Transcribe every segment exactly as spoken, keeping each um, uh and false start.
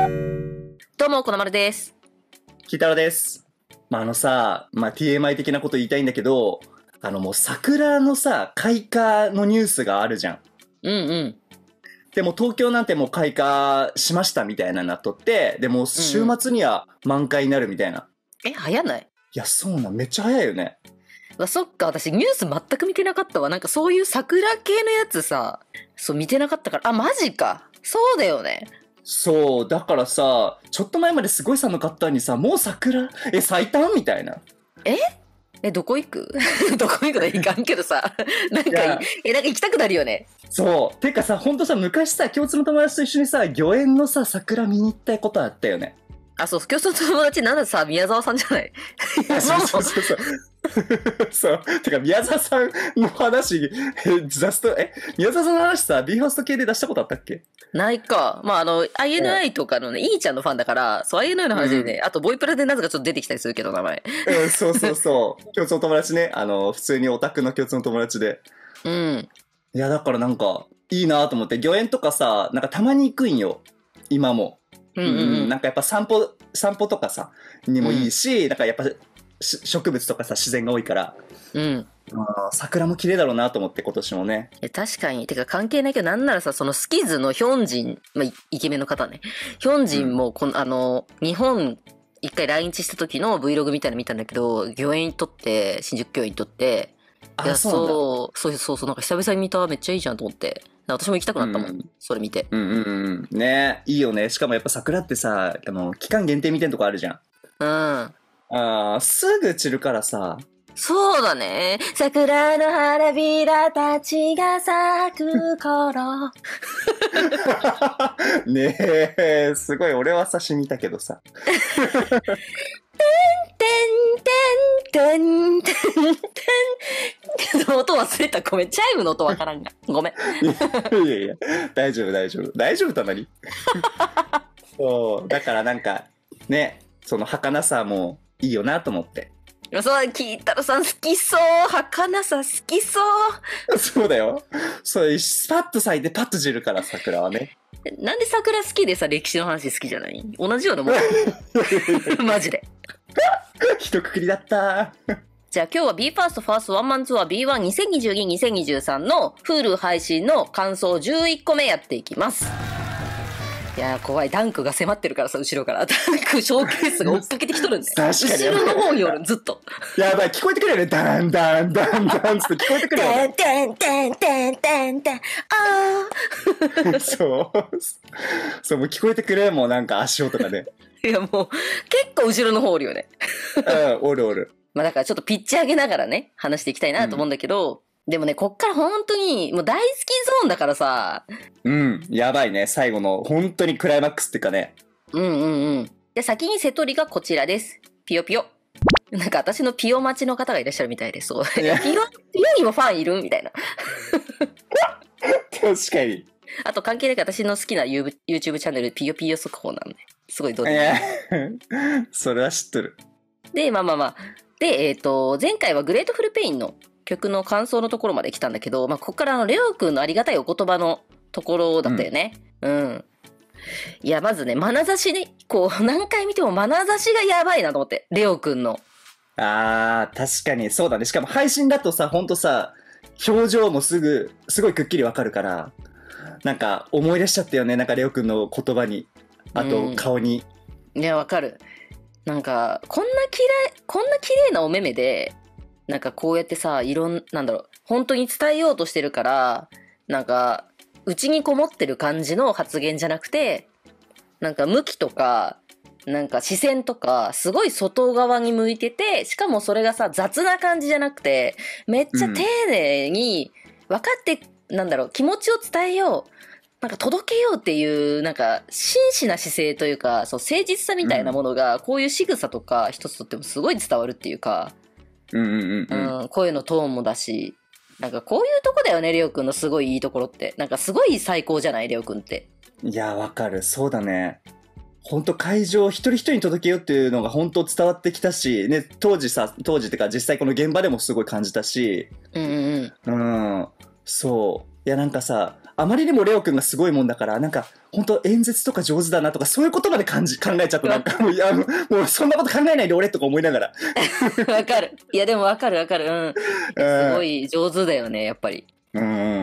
どうも、このまるです。 きたろです。まあ、あのさ、まあ、ティーエムアイ 的なこと言いたいんだけど、あのもう桜のさ、開花のニュースがあるじゃん。 うんうん。 でも東京なんてもう開花しましたみたいなのなっとって、でも週末には満開になるみたいな。 え、早ない？ いや、そうなん、めっちゃ早いよね。 あ、そっか、私ニュース全く見てなかったわ。なんかそういう桜系のやつさ、そう見てなかったから、あ、マジか。そうだよね。 そう、だからさ、ちょっと前まですごい寒かったのにさ、もう桜、え、咲いたんみたいな。 ええ、どこ行くどこ行くのいかんけどさ、なんか、え、なんか行きたくなるよね。 そう。てかさ、ほんとさ、昔さ、共通の友達と一緒にさ、御苑のさ、桜見に行ったことあったよね。 あ、そう、共通の友達なんださ、宮沢さんじゃない？ そうそうそうそう。そう。てか、宮沢さんの話、え、ザスト、え、宮沢さんの話さ、ビーファースト系で出したことあったっけ？ ないか。まあ、あの、アイエヌアイ とかのね、イーちゃんのファンだから、そう、アイエヌアイ の話でね、うん、あと、ボイプラでなぜかちょっと出てきたりするけど、名前。 うん、そうそうそう。共通の友達ね。あの、普通にオタクの共通の友達で。 うん。 いや、だからなんか、いいなと思って、御苑とかさ、なんかたまに行くんよ。今も。 うんうんうん。 なんかやっぱ散歩、散歩とかさ、にもいいし、うん、なんかやっぱ植物とかさ、自然が多いから。 うん。 あ、桜も綺麗だろうなと思って今年もね。 え、確かに。てか関係ないけど、なんならさ、そのスキズのヒョンジン、まあ、イケメンの方ね。ヒョンジンもこの、うん、あの、日本、一回来日した時の Vlog みたいなの見たんだけど、御苑にとって、新宿御苑にとって、いや、そう、そうそうそう、なんか久々に見た、めっちゃいいじゃんと思って。私も行きたくなったもん、うん、それ見て。 うんうんうん。ね、いいよね。しかもやっぱ桜ってさ、あの、期間限定みたいなとこあるじゃん。 うん。ああ、すぐ散るからさ。 そうだね。桜の花びらたちが咲く頃。 ねえ、すごい、俺は刺身見たけどさ。 てんてんてんてんてん。音忘れた。ごめん。チャイムの音わからんが。ごめん。 いやいや、大丈夫大丈夫。大丈夫たまに。そう、だからなんか、ね、その儚さもいいよなと思って。 そう、聞いたらさん好きそう。儚さ好きそう。 そうだよ。そう、パッと咲いてパッと散るから桜はね。 なんで桜好きでさ、歴史の話好きじゃない？同じようなもん。マジで。 一括りだった。 じゃあ今日は ビーファースト ファーストワンマンツアー ビーワンにせんにじゅうに にせんにじゅうさん の Hulu 配信の感想じゅういっこめやっていきます。いやー怖い。ダンクが迫ってるからさ、後ろから。ダンクショーケースが追っかけてきとるんだよ。 確かに。 後ろの方におるん、ずっと。 やばい、聞こえてくるよね。ダンダンダンダンって聞こえてくるよね。 ダンダンダンダンダン、あー。そう。そう、もう聞こえてくれ。もうなんか足音がね。 いやもう、結構後ろの方おるよね。 うん、おるおる。 まあだからちょっとピッチ上げながらね、話していきたいなと思うんだけど、うん、でもね、こっから本当に、もう大好きゾーンだからさ。 うん、やばいね。最後の、本当にクライマックスっていうかね。 うんうんうん。で、先に瀬戸りがこちらです。ピヨピヨ。なんか私のピヨ待ちの方がいらっしゃるみたいです。そう。ピヨ、ピヨにもファンいるみたいな。 確かに。 あと関係なく私の好きな YouTube チャンネル、ピヨピヨ速報なんで。すごいどうでもいい。 それは知っとる。 で、まあまあまあ。で、えっと、前回はグレートフルペインの曲の感想のところまで来たんだけど、まあ、ここからあの、レオくんのありがたいお言葉のところだったよね。うん。うん、いや、まずね、眼差しね、こう、何回見ても眼差しがやばいなと思って。レオくんの。 あー、確かにそうだね。しかも配信だとさ、ほんとさ、表情もすぐ、すごいくっきりわかるから、なんか思い出しちゃったよね。なんかレオくんの言葉に、あと顔に。 うん、いや、わかる。なんか、こんな綺麗、こんな綺麗なお目目で、なんかこうやってさ、いろん、なんだろう、本当に伝えようとしてるから、なんか、内にこもってる感じの発言じゃなくて、なんか向きとか、なんか視線とか、すごい外側に向いてて、しかもそれがさ、雑な感じじゃなくて、めっちゃ丁寧に、分かって、うん、なんだろう、気持ちを伝えよう。なんか届けようっていう、なんか真摯な姿勢というか、そう誠実さみたいなものが、こういう仕草とか一つとってもすごい伝わるっていうか、 うんうんうん、 うん、声のトーンもだし、なんかこういうとこだよね、レオくんのすごいいいところって。なんかすごい最高じゃない、レオくんって。 いや、わかる。そうだね。本当会場一人一人に届けようっていうのが本当伝わってきたし、ね、当時さ、当時ってか実際この現場でもすごい感じたし、 うんうんうん、そう。いやなんかさ、 あまりにもレオくんがすごいもんだから、なんか、本当演説とか上手だなとか、そういう言葉で感じ、考えちゃった。なんか、もう、いや、もう、もうそんなこと考えないで俺とか思いながら。 わかる。いや、でもわかるわかる。うん。すごい上手だよね、やっぱり。 うん、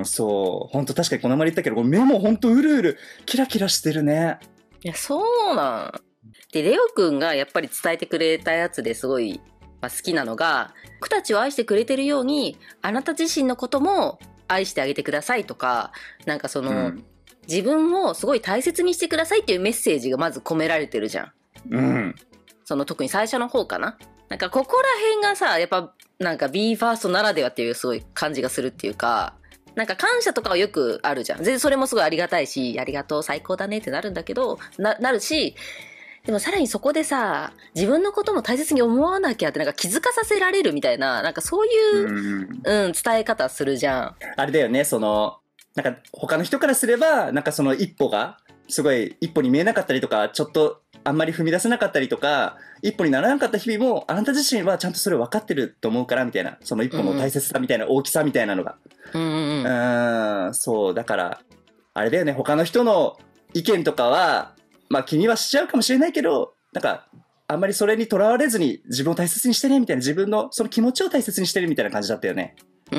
そう。本当確かにこの前言ったけど、目も本当うるうる、キラキラしてるね。 いや、そうなん。で、レオくんがやっぱり伝えてくれたやつですごい、まあ、好きなのが、僕たちを愛してくれてるように、あなた自身のことも愛してあげてくださいとか、なんかその、うん、自分をすごい大切にしてくださいっていうメッセージがまず込められてるじゃん。 うん。 その特に最初の方かな。なんかここら辺がさ、やっぱなんか ビーファースト ならではっていうすごい感じがするっていうか、なんか感謝とかはよくあるじゃん。全然それもすごいありがたいし、ありがとう、最高だねってなるんだけど、な、なるし、でもさらにそこでさ、自分のことも大切に思わなきゃってなんか気づかさせられるみたいな、なんかそういう、うん、うん、伝え方するじゃん。 あれだよね、その、なんか他の人からすれば、なんかその一歩が、すごい一歩に見えなかったりとか、ちょっとあんまり踏み出せなかったりとか、一歩にならなかった日々も、あなた自身はちゃんとそれを分かってると思うからみたいな、その一歩の大切さみたいな、うん、大きさみたいなのが。 うんうんうん。 うーん、そう、だから、あれだよね、他の人の意見とかは、まあ気にはしちゃうかもしれないけど、なんか、あんまりそれにとらわれずに自分を大切にしてねみたいな、自分のその気持ちを大切にしてるみたいな感じだったよね。 うん。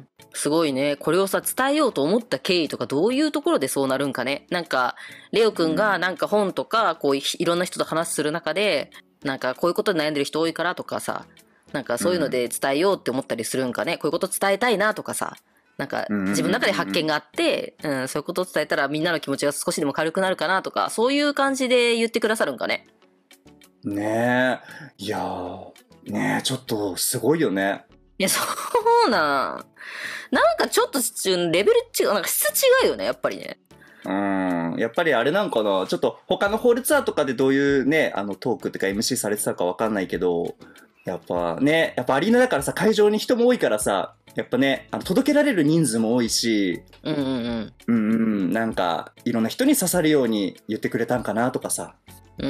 すごいね。これをさ、伝えようと思った経緯とかどういうところでそうなるんかね。なんか、レオくんがなんか本とか、こういろんな人と話する中で、なんかこういうことで悩んでる人多いからとかさ、なんかそういうので伝えようって思ったりするんかね。こういうこと伝えたいなとかさ。なんか自分の中で発見があって、うん、そういうことを伝えたらみんなの気持ちが少しでも軽くなるかなとか、そういう感じで言ってくださるんかね。 ねえ。いやー、ねえ、ちょっとすごいよね。 いや、そうなん。なんかちょっとレベル違う、なんか質違うよね、やっぱりね。 うん。やっぱりあれなんかな、ちょっと他のホールツアーとかでどういうね、あのトークってか エムシー されてたかわかんないけど、やっぱね、やっぱアリーナだからさ、会場に人も多いからさ、やっぱね、あの届けられる人数も多いし、 うんうんうん。 うんうん、なんか、いろんな人に刺さるように言ってくれたんかなとかさ。 うん、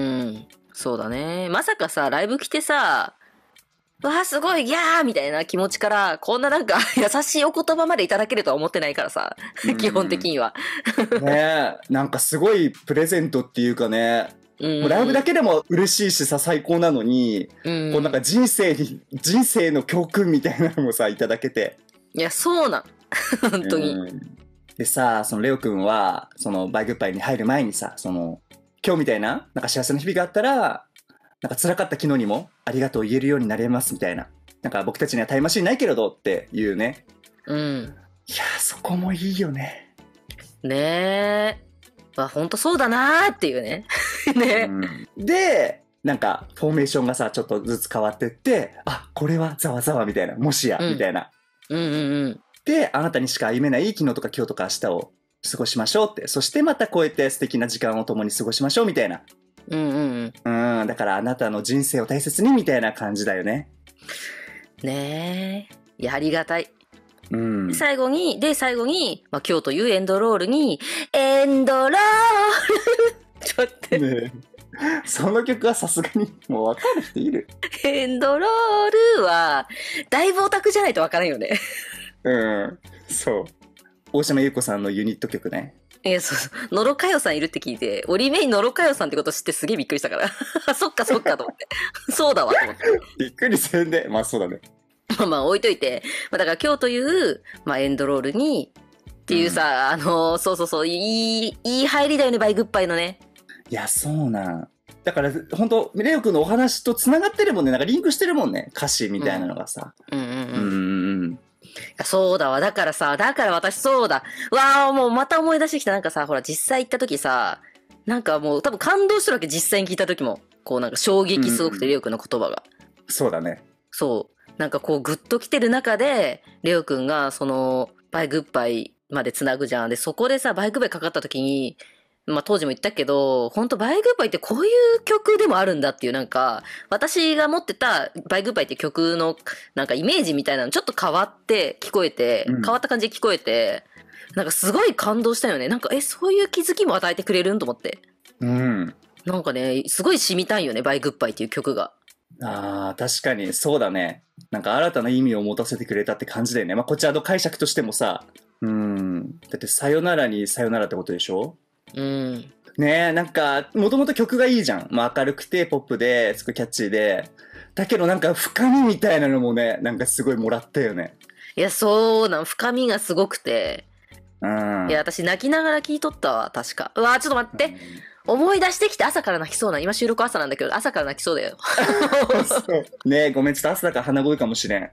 そうだね。まさかさ、ライブ来てさ、わあすごいギャーみたいな気持ちから、こんななんか優しいお言葉までいただけるとは思ってないからさ、基本的には。 ねえ、なんかすごいプレゼントっていうかね、うん、もうライブだけでも嬉しいしさ、最高なのに、うん、こうなんか人生に、人生の教訓みたいなのもさ、いただけて。 いや、そうなん。本当に。うん、 でさ、そのレオくんは、そのバイグッバイに入る前にさ、その、今日みたいな、なんか幸せな日々があったら、なんか辛かった昨日にもありがとう言えるようになれますみたいな。なんか僕たちにはタイムマシンないけれどっていうね。 うん。 いやー、そこもいいよね。 ねえ。まあほんとそうだなーっていうね。ね、 うん。で、なんかフォーメーションがさ、ちょっとずつ変わってって、あ、これはざわざわみたいな。もしや、うん、みたいな。 うんうんうん。 で、あなたにしか歩めない昨日とか今日とか明日を過ごしましょうって。そしてまたこうやって素敵な時間を共に過ごしましょうみたいな。 うんうんうん。 うん、だからあなたの人生を大切にみたいな感じだよね。 ねえ。いや、ありがたい。 うん。 で最後に、で、最後に、まあ、今日というエンドロールに、エンドロールちょっと待って。ねえ。その曲はさすがにもう分かる人いる。 エンドロールは、だいぶオタクじゃないと分からんよね。 うん、そう。大島優子さんのユニット曲ね。 えー、そうそう。野呂佳代さんいるって聞いて、折り目に野呂佳代さんってこと知ってすげえびっくりしたから。そっかそっかと思って。そうだわと思って。 びっくりせんで、まあそうだね。 まあまあ置いといて。まあだから今日という、まあエンドロールに、っていうさ、うん、あのー、そうそうそう、いい、いい入りだよね、バイグッバイのね。 いや、そうなん。だから、本当レオ君のお話と繋がってるもんね。なんかリンクしてるもんね。歌詞みたいなのがさ。 うん、うんうんうん。 うんうんうんそうだわ。だからさ、だから私そうだ。わあ、もうまた思い出してきた。なんかさ、ほら、実際行った時さ、なんかもう多分感動してるわけ、実際に聞いた時も。こうなんか衝撃すごくて、うん、レオくんの言葉が。 そうだね。 そう。なんかこうグッと来てる中で、レオくんがその、バイグッバイまで繋ぐじゃん。で、そこでさ、バイグッバイかかった時に、まあ当時も言ったけど、本当バイグッバイってこういう曲でもあるんだっていうなんか、私が持ってたバイグッバイって曲のなんかイメージみたいなのちょっと変わって聞こえて、うん、変わった感じで聞こえて、なんかすごい感動したよね。なんかえ、そういう気づきも与えてくれるんと思って。 うん。 なんかね、すごい染みたいよね、バイグッバイっていう曲が。 ああ、確かにそうだね。なんか新たな意味を持たせてくれたって感じだよね。まあこちらの解釈としてもさ、 うん。だってさよならにさよならってことでしょ？ うん。 ねえ、なんか、もともと曲がいいじゃん。まあ明るくてポップで、すごいキャッチーで。だけどなんか深みみたいなのもね、なんかすごいもらったよね。 いや、そうなん、深みがすごくて。 うん。 いや、私泣きながら聞いとったわ、確か。うわ、ちょっと待って。思い出してきて朝から泣きそうな。今収録朝なんだけど、朝から泣きそうだよ。 そうねえ、ごめん、ちょっと朝だから鼻声かもしれん。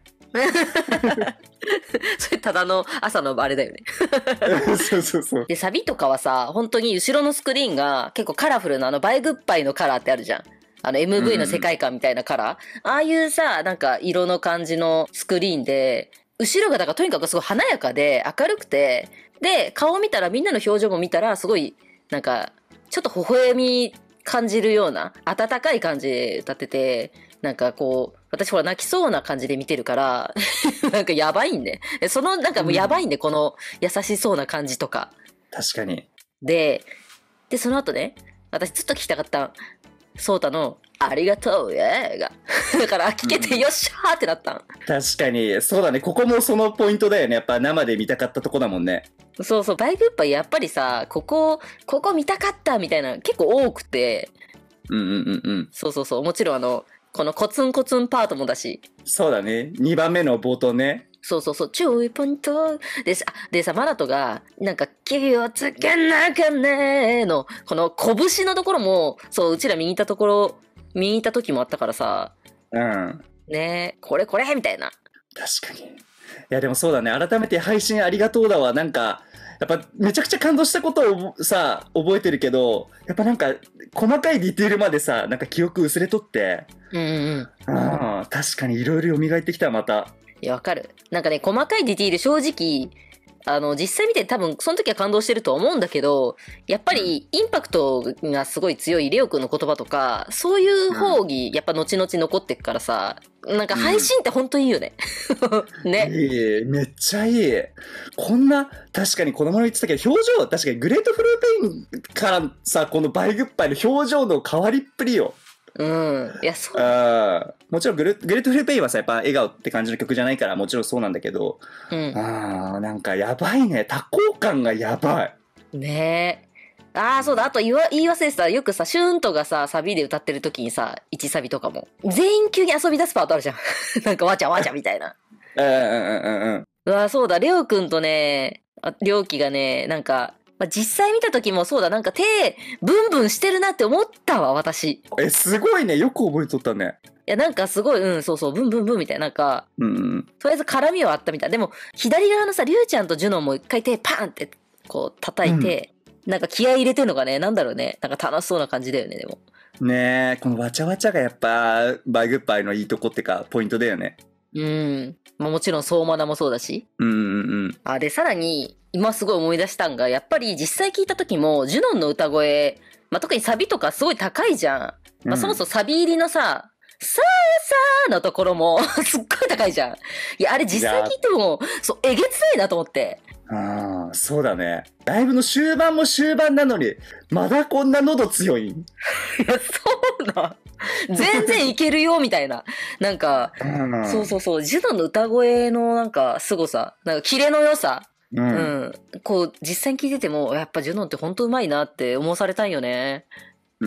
それただの朝のあれだよね。 そうそうそう。 で、サビとかはさ、本当に後ろのスクリーンが結構カラフルなあのバイグッバイのカラーってあるじゃん。あの エムブイ の世界観みたいなカラー。うん、ああいうさ、なんか色の感じのスクリーンで、後ろがだからとにかくすごい華やかで明るくて、で、顔見たらみんなの表情も見たらすごい、なんか、ちょっと微笑み感じるような、温かい感じで歌ってて、なんかこう、私ほら泣きそうな感じで見てるから、なんかやばいんで、ね。そのなんかもうやばいんで、うん、この優しそうな感じとか。 確かに。 で、で、その後ね、私ずっと聞きたかった、ソータの、ありがとう、映画。だから聞けてよっしゃーってなったん、うん。 確かに、そうだね。ここもそのポイントだよね。やっぱ生で見たかったとこだもんね。 そうそう、バイグッバイやっぱりさ、ここ、ここ見たかったみたいな結構多くて。 うんうんうんうん。 そうそうそう、もちろんあの、このコツンコツンパートもだし。 そうだね。にばんめの冒頭ね。 そうそうそう、注意ポイントでさ、でさ、マナトが、なんか、気をつけなきゃねーの、この拳のところも、そう、うちら見に行ったところ、見に行った時もあったからさ。 うん。 ねえ、これこれみたいな。 確かに。いや、でもそうだね。改めて配信ありがとうだわ。なんか、やっぱめちゃくちゃ感動したことをさ、覚えてるけど、やっぱなんか、細かいディテールまでさ、なんか記憶薄れとって。 うんうんうん。ああ、確かにいろいろ蘇ってきた、また。 いや、わかる。なんかね、細かいディティール正直、あの、実際見て多分、その時は感動してると思うんだけど、やっぱり、インパクトがすごい強いレオくんの言葉とか、そういう方に、やっぱ後々残ってくからさ、なんか配信ってほんといいよね。うん、ね。 いい、めっちゃいい。こんな、確かに子供の言ってたけど、表情、確かにグレートフルーペインからさ、このバイグッバイの表情の変わりっぷりよ。 うん。いや、そう。 あもちろんグレ、グレートフルペインはさ、やっぱ笑顔って感じの曲じゃないから、もちろんそうなんだけど、 うん。 ああ、なんかやばいね。多幸感がやばい。 ねえ。ああ、そうだ。あと言わ、言い忘れてた。よくさ、シューンとがさ、サビで歌ってる時にさ、いちサビとかも。全員急に遊び出すパートあるじゃん。なんかわちゃわちゃみたいな。 うんうんうんうんうん。 うわ、そうだ。レオくんとね、りょうきがね、なんか、まあ、実際見た時もそうだ、なんか手、ブンブンしてるなって思ったわ、私。 え、すごいね。よく覚えとったね。 いや、なんかすごい、うん、そうそう、ブンブンブンみたいな、なんか、 うんうん、 とりあえず絡みはあったみたい。でも、左側のさ、リュウちゃんとジュノンも一回手パーンって、こう、叩いて、うん、なんか気合い入れてるのがね、なんだろうね。なんか楽しそうな感じだよね、でも。 ねえ、このわちゃわちゃがやっぱ、バイグッバイのいいとこってか、ポイントだよね。 うん。まあ、もちろん、相馬菜もそうだし。 うんうんうん。 あ、で、さらに、今すごい思い出したんが、やっぱり実際聞いた時も、ジュノンの歌声、まあ、特にサビとかすごい高いじゃん。まあ、そもそもサビ入りのさ、さあさあのところもすっごい高いじゃん。いや、あれ実際聞いても、そう、えげつないなと思って。 ああ、そうだね。ライブの終盤も終盤なのに、まだこんな喉強いん？いや、そうな。全然いけるよ、みたいな。なんか、うん、そうそうそう、ジュノンの歌声のなんか凄さ、なんかキレの良さ。うん、うん。こう、実際に聞いてても、やっぱジュノンってほんとうまいなって思わされたんよね。 うん、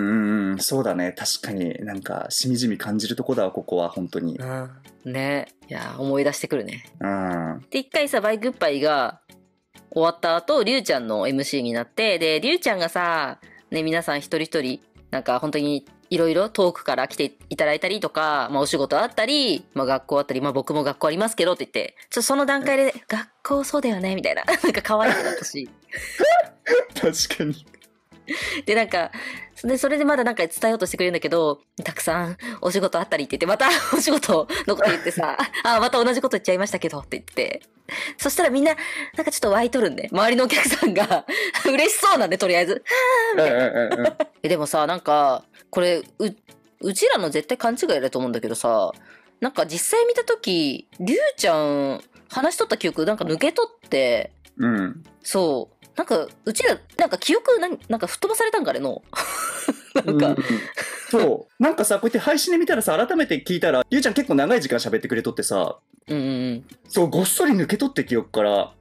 そうだね。確かになんか、しみじみ感じるとこだわ、ここは、本当に。 うん。ね。いや、思い出してくるね。 うん。 で、一回さ、バイグッバイが終わった後、リュウちゃんの エムシー になって、で、リュウちゃんがさ、ね、皆さん一人一人、なんか本当にいろいろ遠くから来ていただいたりとか、まあお仕事あったり、まあ学校あったり、まあ僕も学校ありますけどって言って、ちょっとその段階で、学校そうだよね、みたいな。なんか可愛くなったし。 確かに。 で、なんか、で、それでまだなんか伝えようとしてくれるんだけど、たくさんお仕事あったりって言って、またお仕事のこと言ってさ、あ、また同じこと言っちゃいましたけどって言って。そしたらみんな、なんかちょっと湧いとるんで、周りのお客さんが嬉しそうなんで、とりあえず。はぁみたいな。え、でもさ、なんか、これ、う、うちらの絶対勘違いだと思うんだけどさ、なんか実際見たとき、りゅうちゃん、話しとった記憶なんか抜け取って、 うん。 そう。なんか、うちら、なんか記憶な、なんか吹っ飛ばされたんかねの。なんか、うん、 そう。なんかさ、こうやって配信で見たらさ、改めて聞いたら、ゆうちゃん結構長い時間喋ってくれとってさ、 うんうんうん。 そう、ごっそり抜け取って記憶から。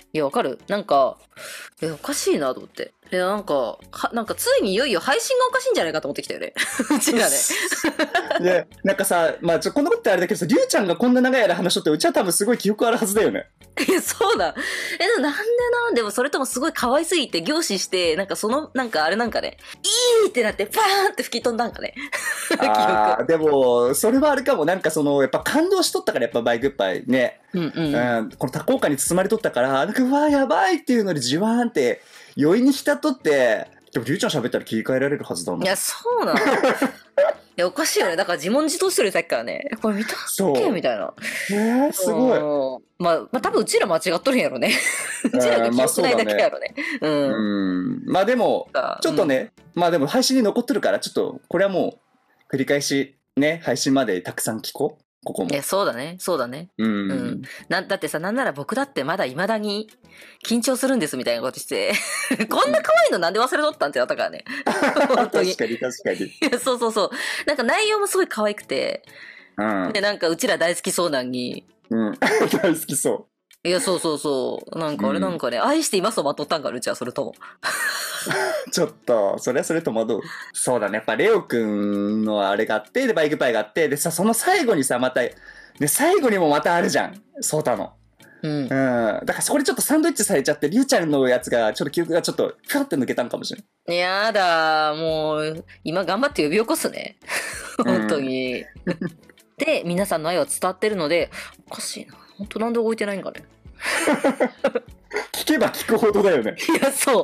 いや、わかる。なんか、え、おかしいなと思って。いや、なんか、は、なんかついにいよいよ配信がおかしいんじゃないかと思ってきたよね。うちらね。 で、なんかさ、まあちょ、こんなことってあれだけどさ、りゅうちゃんがこんな長い間話しとって、うちは多分すごい記憶あるはずだよね。 いや、そうだ。え、でもなんでなんでもそれともすごい可愛すぎて凝視して、なんかその、なんかあれなんかね、いいってなって、パーンって吹き飛んだんかね。 ああ、でも、それはあれかも。なんかその、やっぱ感動しとったから、やっぱバイグッバイね。 うんうん。 うん、この多幸感に包まれとったから、なんか、うわ、やばいっていうので、じわーんって、酔いに浸っとって、でも、りゅうちゃん喋ったら切り替えられるはずだな。 いや、そうなの。いや、おかしいよね。だから自問自答してるよさっきからね。これ見たっけみたいな。 えー、すごい。 まあ、まあ、多分うちら間違っとるんやろね。うちらが記憶ないだけやろね。 うん。うん。まあでも、ちょっとね、うん、まあでも配信に残っとるから、ちょっと、これはもう、繰り返し、ね、配信までたくさん聞こう。ここも。 いや、そうだね。そうだね。 うん。うん、 な、だってさ、なんなら僕だってまだ未だに緊張するんですみたいなことして、こんな可愛いのなんで忘れとったんってなったからね。 本当に。確かに確かに。いや、そうそうそう。なんか内容もすごい可愛くて、 うん。 で、なんかうちら大好きそうなんに。 うん。大好きそう。 いや、そうそうそう。なんかあれなんかね、うん、愛していますをまとったんか、うちはそれとも。 ちょっと、それはそれと惑う。そうだね。やっぱレオくんのあれがあって、で、バイクパイがあって、でさ、その最後にさ、また、で、最後にもまたあるじゃん。ソータの。うん。うん。だからそこでちょっとサンドイッチされちゃって、リュウちゃんのやつが、ちょっと記憶がちょっと、ふわって抜けたんかもしれん。 やだ、もう、今頑張って呼び起こすね。本当に。うん、で、皆さんの愛は伝わってるので、おかしいな。本当なんで動いてないんかね。 聞けば聞くほどだよね。 いや、そう。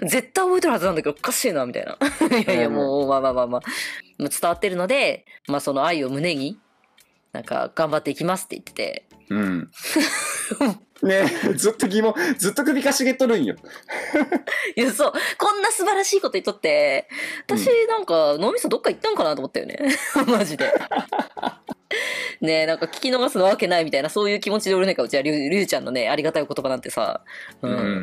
絶対覚えてるはずなんだけど、おかしいな、みたいな。いやいや、もう、まあまあまあまあ。伝わってるので、まあその愛を胸に、なんか、頑張っていきますって言ってて。 うん。ねえ、ずっと疑問、ずっと首かしげとるんよ。 いや、そう。こんな素晴らしいこと言っとって、私なんか脳みそどっか行ったんかなと思ったよね。マジで。ねえ、なんか聞き逃すのわけないみたいな、そういう気持ちで俺なんかうちはりゅう、りゅうちゃんのね、ありがたい言葉なんてさ。うん。うんうんうん、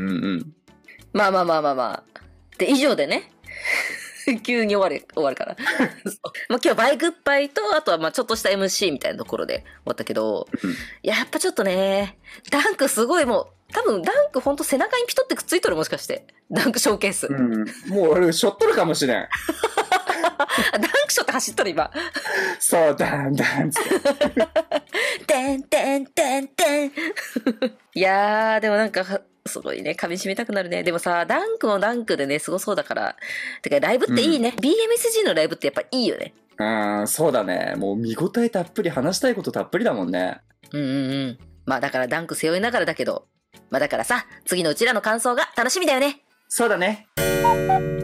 まあまあまあまあまあ。で、以上でね。急に終わる、終わるから。まあ今日はバイグッバイと、あとはまあちょっとした エムシー みたいなところで終わったけど、うん、やっぱちょっとね、ダンクすごいもう、多分ダンクほんと背中にピトってくっついとるもしかして。ダンクショーケース。うん、 もう俺、しょっとるかもしれん。 ダンクショーって走っとる今。 そう、ダンダンって。 てんてんてんてん。いやー、でもなんか、すごいね、噛み締めたくなるね。でもさ、ダンクもダンクでね、すごそうだから。てか、ライブっていいね。うん、ビーエムエスジー のライブってやっぱいいよね。 うん、そうだね。もう見応えたっぷり、話したいことたっぷりだもんね。 うんうんうん。まあだからダンク背負いながらだけど、まあだからさ、次のうちらの感想が楽しみだよね。 そうだね。